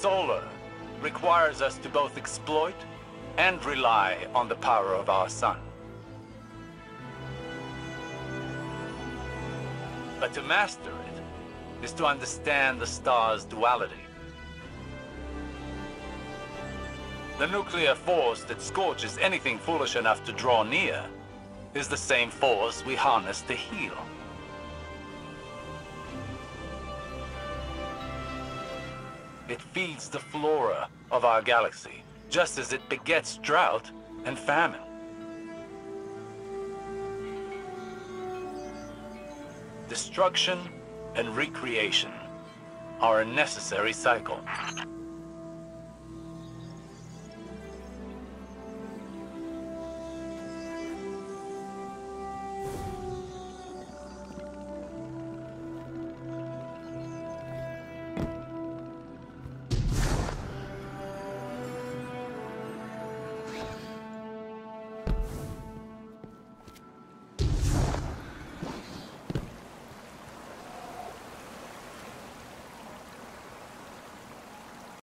solar requires us to both exploit and rely on the power of our sun. But to master it is to understand the star's duality. The nuclear force that scorches anything foolish enough to draw near is the same force we harness to heal. It feeds the flora of our galaxy, just as it begets drought and famine. Destruction and recreation are a necessary cycle.